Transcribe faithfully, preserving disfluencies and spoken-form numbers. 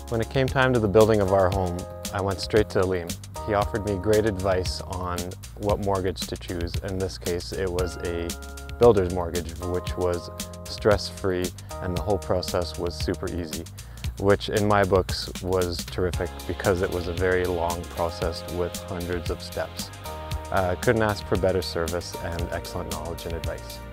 When it came time to the building of our home, I went straight to Alim. He offered me great advice on what mortgage to choose. In this case, it was a builder's mortgage, which was stress-free, and the whole process was super easy, which in my books was terrific because it was a very long process with hundreds of steps. I uh, couldn't ask for better service and excellent knowledge and advice.